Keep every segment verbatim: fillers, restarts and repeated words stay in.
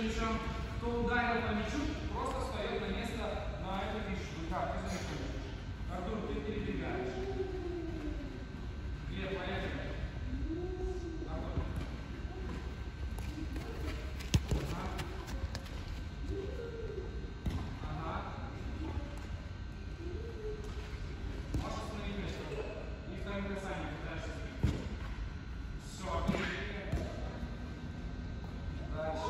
мячом. Кто ударил по мячу, просто встает на место на эту фишку. Так, ты замечаешь. Артур, ты перебегаешь. Глеб, поехали. Артур. Ага. Ага. Можешь остановить мяч. И вторым касанием пытаешься сбить. Все, перебегаешь. Дальше.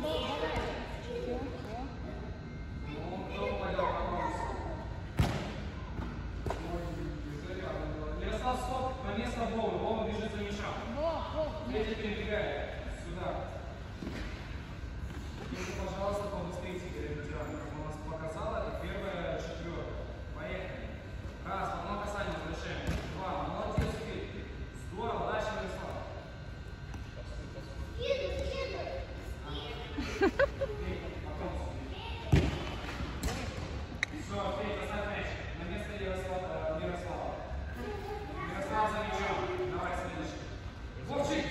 Стоп, на место Вова. Вова бежит за мячом. Третий перебегает сюда. Если, пожалуйста, побыстрее Игорь Ветеран, как у нас показала, и первая четверка. Поехали. Раз, одно касание возвращаем. Два, молодец, Филипп. Здорово, дальше Ярослав. Еду, еду. Потом все, Филипп, поставь мяч. На место Ярослава. Ярослава. Ярослав за мячом. Давай следующий. Вовчик!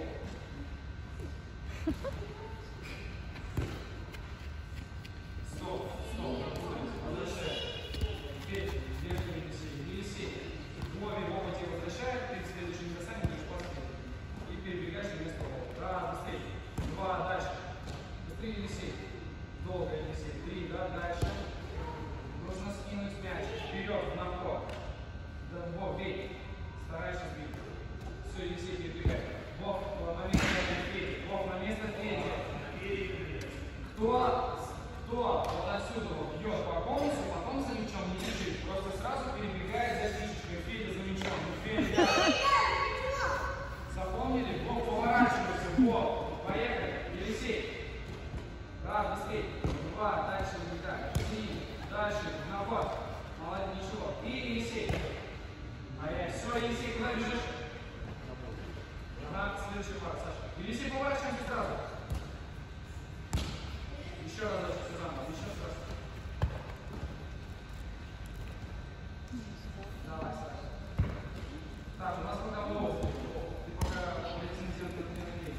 Стоп, стоп, возвращай. Теперь держи Елисей. Елисей. Вове, Вова тебя возвращает, ты в следующем касании будешь поставить. И перебегаешь на место Вова. Раз, быстрее. Два, дальше. Быстрее, Елисей. Долго, Елисей. Три, да, дальше. Нужно скинуть мяч. Вперед, на ход. Да, Вов, бей. Старайся сбить. Все, Елисей, перебегай. Вов, на место Федя. Вов, на место Федя. Кто, кто вот отсюда вот бьет по конусу, потом за мячом не бежит. Просто сразу перебегает за фишечкой. Федя за мячом. Федя. Запомнили? Вов, поворачивайся. Вов, поехали. Елисей. Раз, быстрее. Два, дальше выбегай. Три, дальше, на ход. Молодец, ничего. И Елисей. Ай-яй, все, Елисей, куда бежишь? Ага, следующий пар, Саша. Елисей, поворачиваемся сразу. Еще раз, дальше, Сюзанна, еще раз. Давай, Саша. Так, у нас пока Вова. Ты пока лицензируй на тренировке.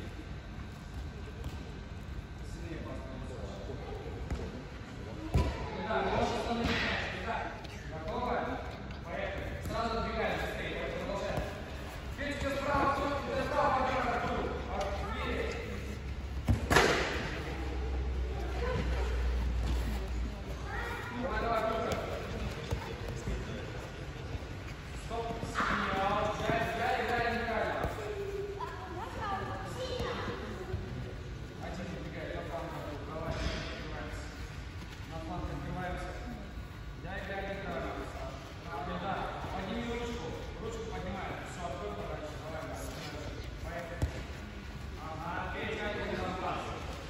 Сильнее поставь, Саша. Итак, можешь остановить мяч. Итак, готовы? Поехали. Сразу двигаем быстрее. Давайте продолжаем. Федька справа, ты справа пойдем, Артур. Есть. Давай, давай, Артур. Стоп. Снял. Взяли, взяли, взяли, неправильно. Один убегает. Я план готов. Давай. Открываемся. На план открываемся. Я играю неправильно. Да, подними ручку. Ручку поднимаем. Все, открой подальше. Давай, давай. Поехали. Ага, Петя, это на класс.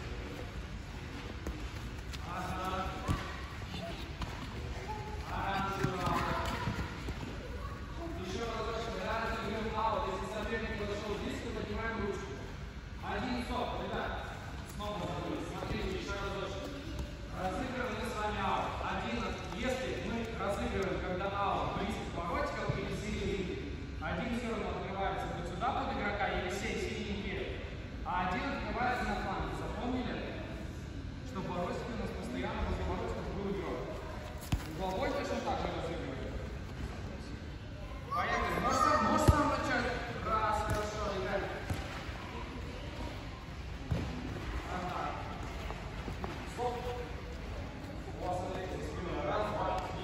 Ага. Ага, еще разочек. Рядом берем аут. Если соперник подошел близко, поднимаем ручку. Один, стоп, ребят. Снова забыли. Смотрите, еще разочек. Разыгрываем мы с вами аут. Один, если мы разыгрываем, когда аут близко к воротикам или середине, один все равно открывается вот сюда под игрока, Елисей синенький, а один открывается на фланге. Запомнили? Что воротики у нас постоянно возле воротиков был игрок. Угловой точно так же разыгрываем. Поехали. Можешь сам, можешь сам начать. Раз, хорошо, играй. Ага. Стоп. У вас смотрите, спина. Раз, два, три.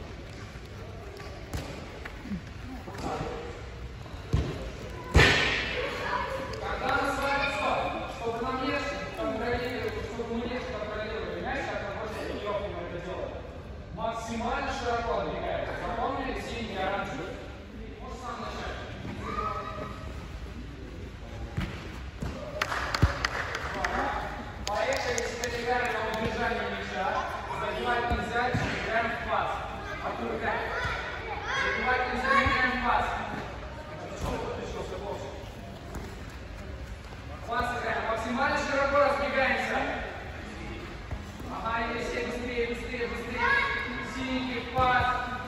Когда мы с вами стоп, чтобы нам легче контролировать, чтобы мы легче контролировали мяч, как мы больше тренировки мы это делаем. Максимально широко двигаем. Запомнили? Синий, оранжевый. Можешь сам начать. Поехали, теперь играем на удержание мяча. Забивать нельзя, играем в пас. Артур, играй. Забивать нельзя, играем в пас. Пас играем. Максимально широко разбегаемся. Ага, Елисей, быстрее, быстрее, быстрее. Синенький пас.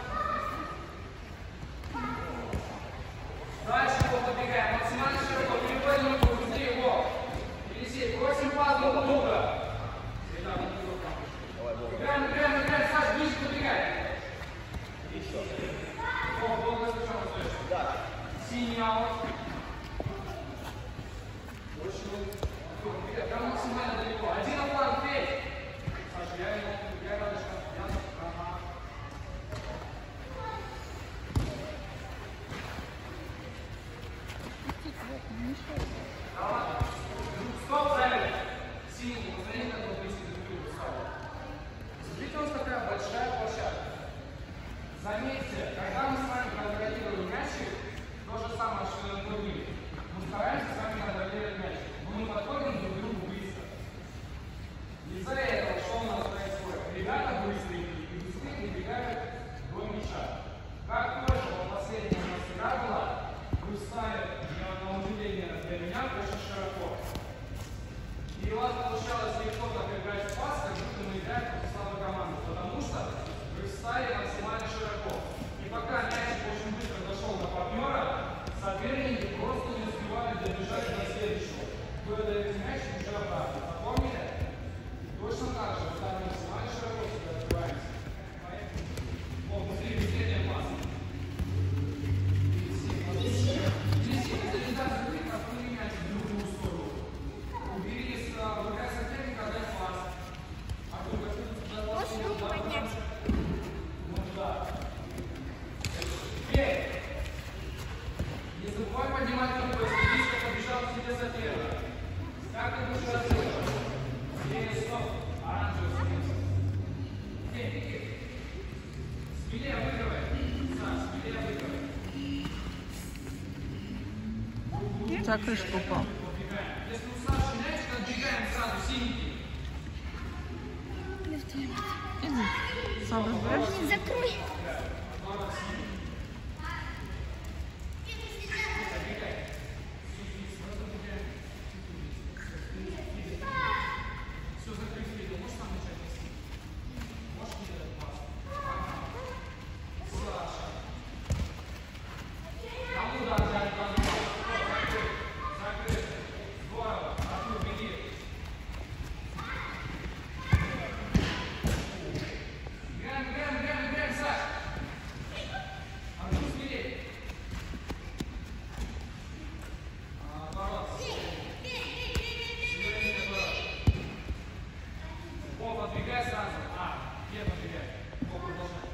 максимально далеко. Один оплан, пей. Саша, я его, я рядышком. Я, ага. Да ладно. Стоп, Зайля. Синий, посмотри, как он близко друг к другу стал. Смотрите, у нас такая большая площадка. Заметьте, когда мы с вами контролируем мячик, то же самое, что и мы были. Мы стараемся с вами контролировать мячик. Но мы подходим друг к другу близко. Из-за этого что у нас происходит? Ребята быстрые и быстрее прибегают до мяча. Как только вот последняя у нас игра была, вы встали на удивление для меня очень широко. И у вас получалось легко так играть в пас, как будто мы играем против слабой команды, потому что вы встали максимально широко. И пока мячик очень быстро дошел до партнера, соперники просто не успевали добежать до следующего. Вы отдаете мячик уже обратно. Запомнили? Точно так же. Мы стали максимально широко сюда открываемся. О, быстрее, быстрее, не опасно. За крышку упал. Если у Саши мячик, отбегаем сразу, синенький. Иди. Сам разбираешься? Закрой. Все, закрыть видео. Можешь сам начать нести? Можешь мне этот пас? Саша. Кому дать дать пас? Закрыть. Закрыть. Здорово. Артур, беги. Играем, играем, играем, играем, Саш. Артур, смелей. Оборот. О, подвигай сразу. А, где подвигай? О, продолжай.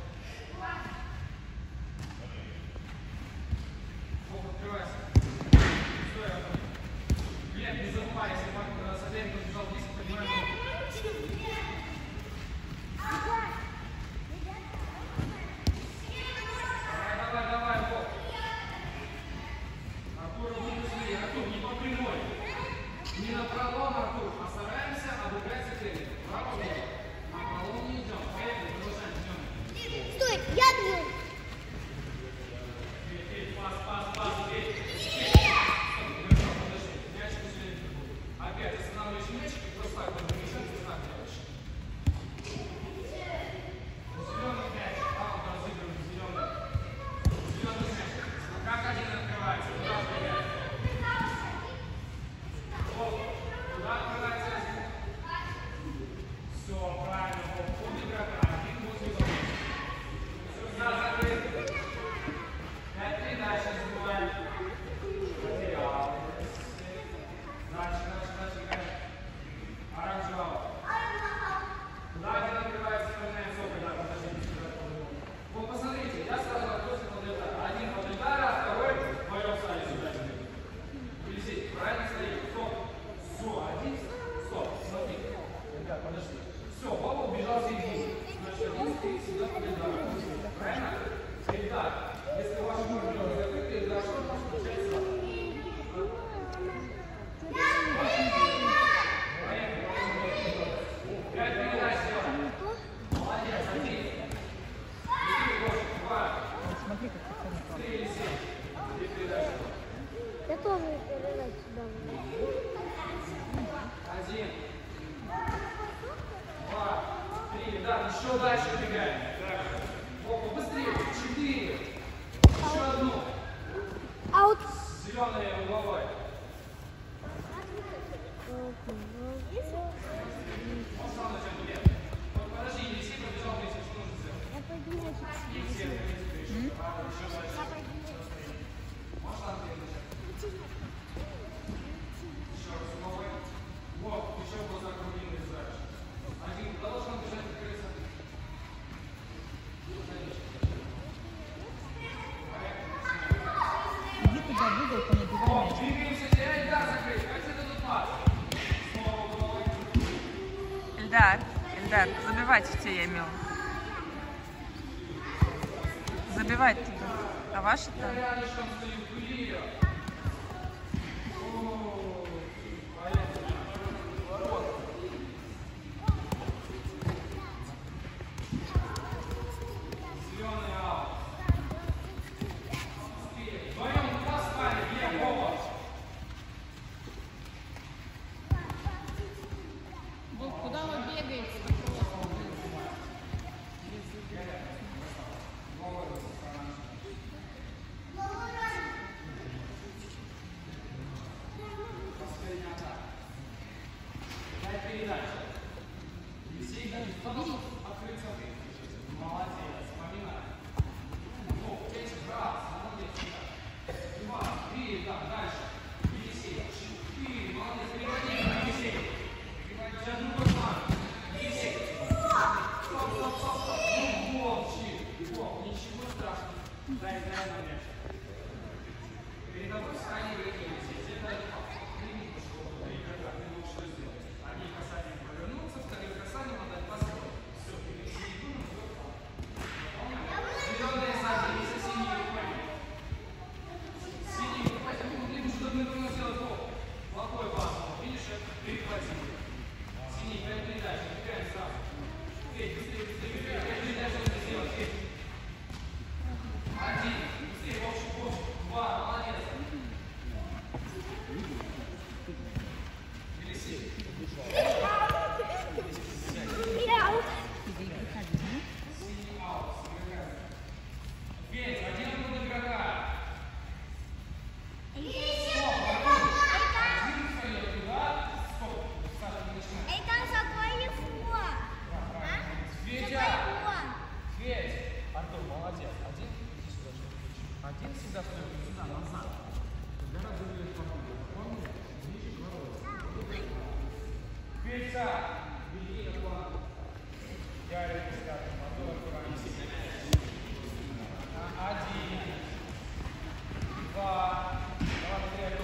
О, открывайся. Стой, Артур. Нет, не забывай, если соперник побежал близко, поднимай ногу. Давай, давай, давай, Бог. Артур, будь быстрее. Артур, не по прямой. Не на пролом, Артур, а стараемся обыграть соперника. Право, лево. На пролом не идем. Поехали, продолжаем, идем. Стой, я бью. Бей, бей, пас, пас, пас, бей. Стоп, держал, подожди. Мячик у себя будет. Опять останавливаешь мячик и просто так, вот, мячик, и так делаешь. Зеленый мяч, право разыгрываем, зеленый. Зеленый мяч. Как один открывается, куда открывается? Куда открывается один? Все, правильно, под игрока, один возле ворот. Все, за закрыт. Пять передач, не забываем. Потерял. Дальше, дальше, дальше играем. Оранжевого. Куда один открывается, вспоминаем все, когда подождите сюда. Вот посмотрите, я сразу открылся под удар. Один под удар, а второй в моем стали сюда. Висит, правильно стоит. Стоп. Все, один. Стоп, смотри. Ребят, подожди. Все, Боба убежал в середину. Значит, один стоит всегда под ударом. Правильно? Итак, если ваши ноги не закрыты, за что можно начать сразу? Поехали. Пять передач сделаем. Молодец, один. Четыре, Гоша, два. Смотри, как ты Три или семь. Три передачи. Я тоже передать сюда. Один. Два. Три. Да, еще дальше убегаем. Опа, быстрее. Четыре. Еще одну. Аут. Зеленой угловой. Он сам начал бегать. Вот подожди, Елисей пробежал вместе. Что нужно сделать? Я пойду мячик. Елисей, еще дальше. Можешь там начать? Еще раз угловой. Вот, Эльдар, Эльдар, забивайте те, я имел. Забивать туда. А ваши там? Куда вы бегаете? Один всегда встает сюда, назад. Когда разыгрывает попытку. Помните? Ближе к воротам. Петя! Беги на план. Ярик, пятый. Мотор аккуратнее. Один. Два. Давай, быстрее.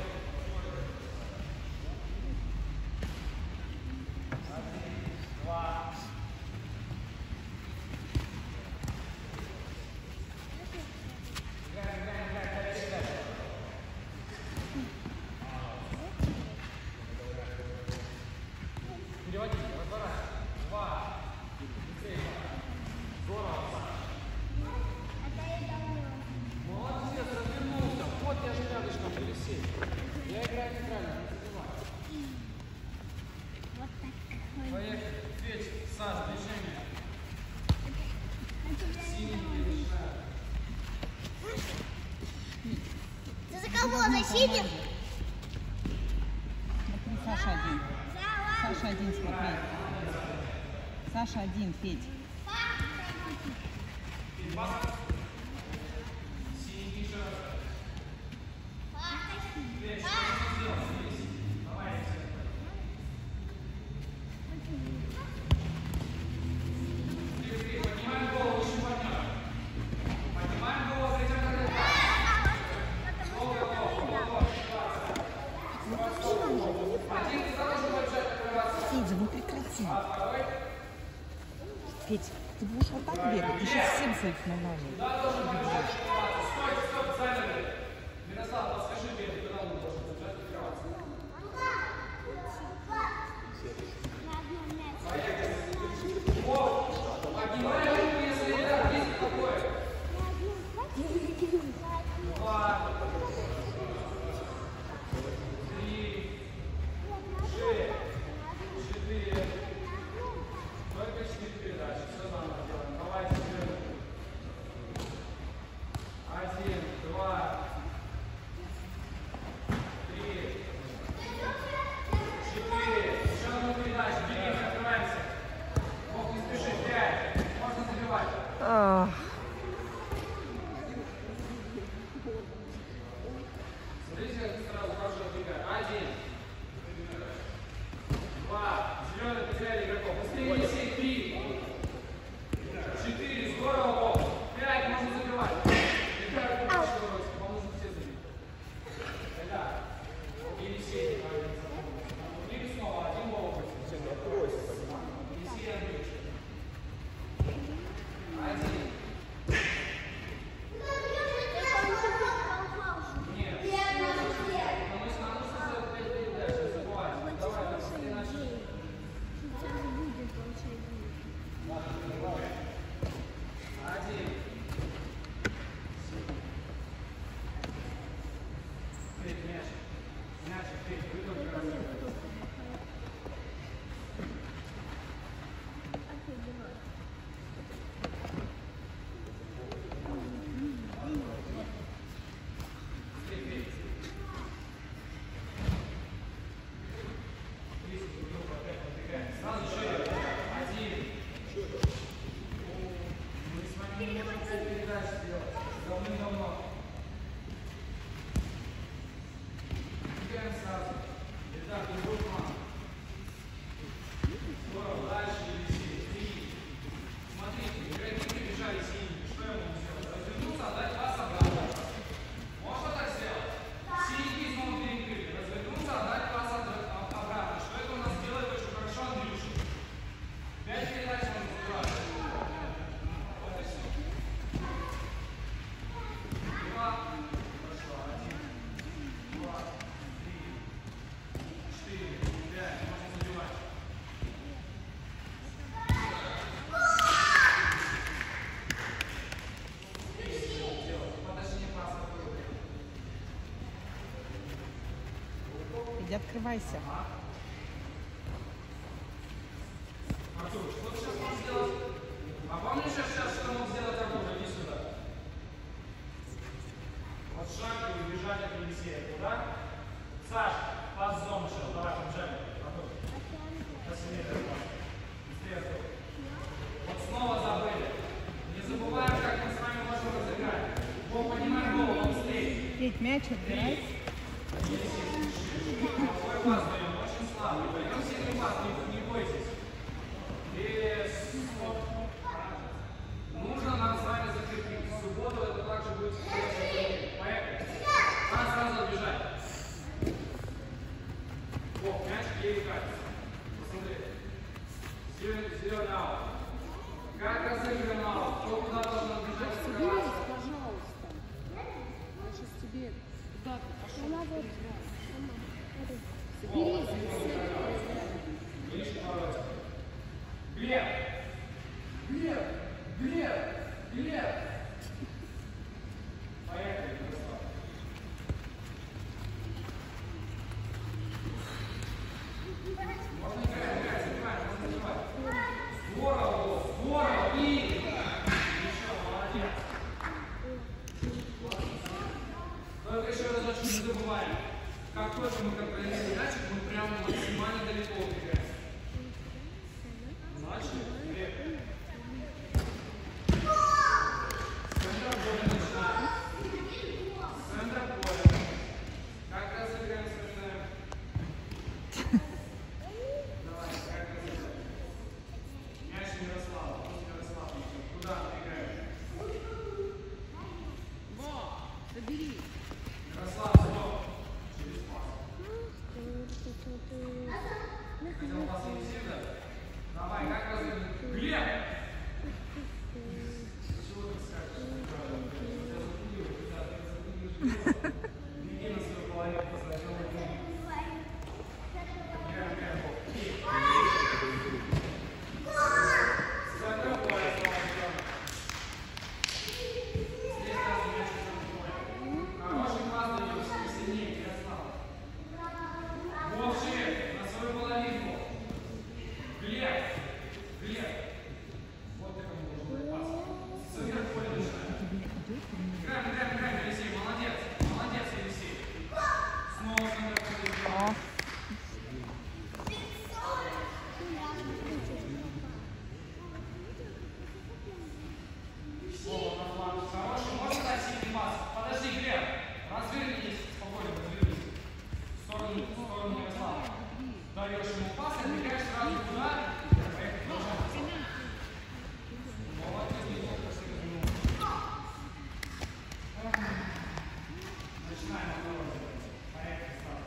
Один. Два. Переводите, разворачивайте. Два. Быстрее. Здорово. Молодец, развернулся. Вот я же рядышком, Елисей. Я играю неправильно, не забивай. Вот так. Поехали. Петь, Саш, движение. Синий перешаг. Ты за кого? Защитник? Смотри, Саша один. Саша один, смотри. Саша один, Федь. Федя, ну прекрати. Федь, ты будешь вот так бегать, ты сейчас всем своих налаживаешь. Стой, стоп, замерли. Мирослав, подскажи мне, куда он должен забежать открываться. Поднимай руку, если да, есть такое. Два. Три. Шесть. Четыре. Только четыре передачи. Все заново делаем. Давайте вперед. Один, два, три, четыре. Еще одну передачу. открывайся. Артур, что ты сейчас мог сделать? А помнишь сейчас, что мог сделать Артур? Иди сюда. Вот шаг и убежать от Елисея. Куда? Саш, пас зону сейчас. Давай, побежали. Артур. Сейчас сильнее давай. Быстрее, Артур. Вот снова забыли. Не забываем, как мы с вами можем разыграть. Бог, поднимай голову, быстрее. Петь, мяч отбирай. Какой пас даем? Очень слабый. Даем сильный пас, не, не бойтесь. Без... Нужно нам с вами закрепить. В субботу это также будет... Поехали. Надо сразу отбежать. О, мяч ей катится. Посмотри. Зеленый, зеленый аут. Как разыгрываем аут? Кто куда должен отбежать? Соберись, пожалуйста. Я сейчас тебе куда-то пошел. Соберись. Ближе поворот. Глеб! Глеб! Глеб! Глеб! Поехали, Ярослав. Можно играть, играть, забивать, можно забивать. Здорово, здорово, и... Еще, молодец. Только еще разочек не забываем. Как только мы контролируем мячик, мы прямо максимально далеко убегаем. Начали? Глеб. С центра поля начинаем. С центра поля. Как разыграем, вспоминаем. Давай, как разыграем. Мяч Ярослава. Ярослав, куда ты играешь? Во, соберись. Ярослав, стоп. Через пас. Хотел пас Елисея дать? Давай, как разыграем? Глеб! Чего ты скажешь? Я запугиваю, куда ты запугиваешь? Беги на свою половину, посмотрел на него. Играем, играем, Бог. С центра поля, Слава Ивановна. Здесь сразу мяч в центре поля. Хороший пас даешь, сильнее, Ярослав. Вовчик, на свою половинку. Глеб! Глеб! Вот ты кому должен дать пас. С центра поля начинаем. Играем, играем, играем, Елисей, молодец. Молодец, Елисей. Снова с центра поля играем. Слово на фланг. Хороший, можно дать сильный пас? Подожди, Глеб. Развернитесь. Спокойно, развернитесь. В сторону, в сторону Ярослава. Даешь ему пас, отбегаешь сразу туда. Поехали, продолжаем. Молодец, неплохо пошли развернул. Начинаем оборот. Поехали, старт.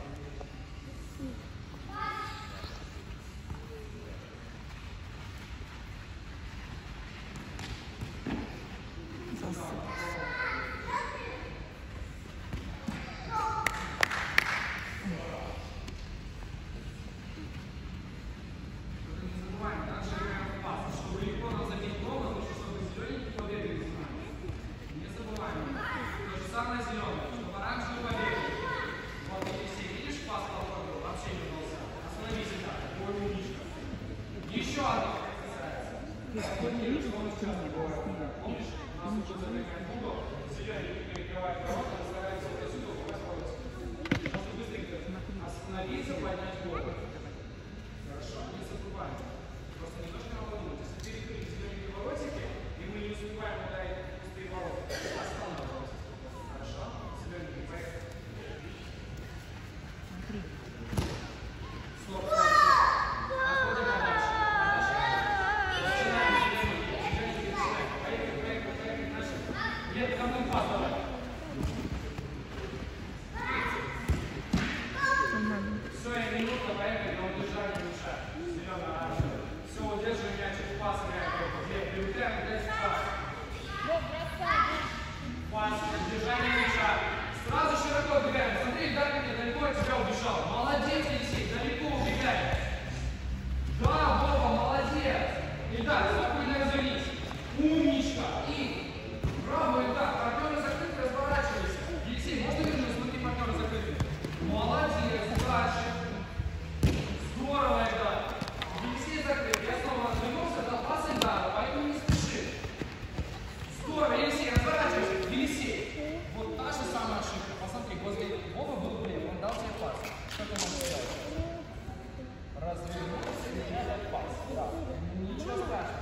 Только не забываем, также играем в пас. Чтобы легко нам забить гол, нам нужно, чтобы зелененький побегали с нами. Не забываем. То же самое зеленое, чтобы оранжевый побегали. Вот, Елисей, видишь, пас попробовал, вообще не удался. Остановись и так, бой умничка. Еще одно, как касается. Помнишь, у нас уже забегает в угол, зеленый перекрывает ворота, старается вот отсюда упасть в улицу. Можно быстренько остановиться, поднять голову. Хорошо, не забываем. Просто немножко надо думать. Если перекрыть зеленые воротики, и мы не успеваем ударить пустые ворота, останавливаемся. Хорошо? Зеленые, поехали. Стоп, стоп, стоп. Отходим подальше. Начинаем зеленые. Зеленые, начинаем. Поехали, поехали, поехали. Начали. Нет, кому пас давай. Все, я минута, поехали.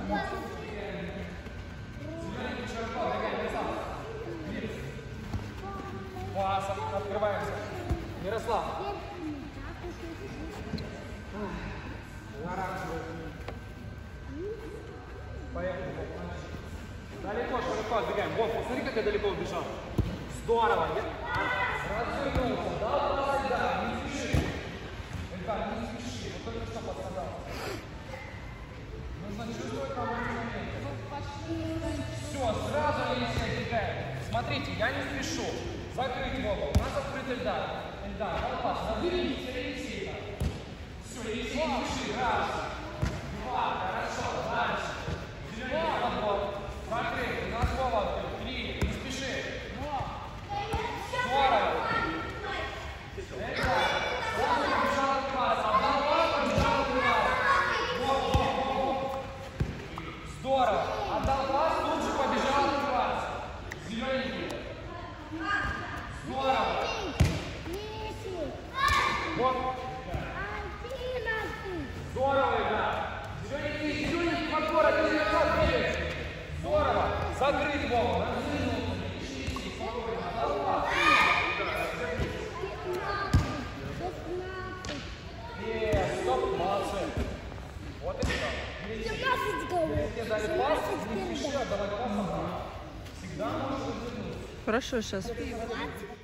Пас, открываемся. Ярослав. Поехали. Далеко, широко отбегаем. Вов, посмотри, как я далеко убежал. Здорово. Развернулся. Да, да, да. Не спеши. Ребят, не спеши. Вот только что подсказал. Нужно чувствовать там момент. Все, сразу Елисей отбегаем. Смотрите, я не спешу. Закрыть Вову. У нас открыт Эльдар. Эльдар, пас. Наберите Елисея. Все, Елисей, не спеши. Раз. Два. Хорошо. Дальше. Зеленый подбор. Закрыть. У нас Вова открыт. Три. Не спеши. Здорово. Эльдар. Сразу побежал открываться. Отдал пас, побежал открываться. Воп, воп, воп. Здорово. Отдал пас, тут же побежал открываться. Зелененький. Здорово. Вот. Здорово, игра. Зелененький, зелененький подбор, это не назад бегаешь. Здорово. Закрыть Вову. Развернулся. Ищите. Спокойно. Отдал пас. Е, стоп, молодцы. Вот и все. Если дали пас, не спеши отдавать пас обратно. Всегда можешь развернуться. Хорошо сейчас.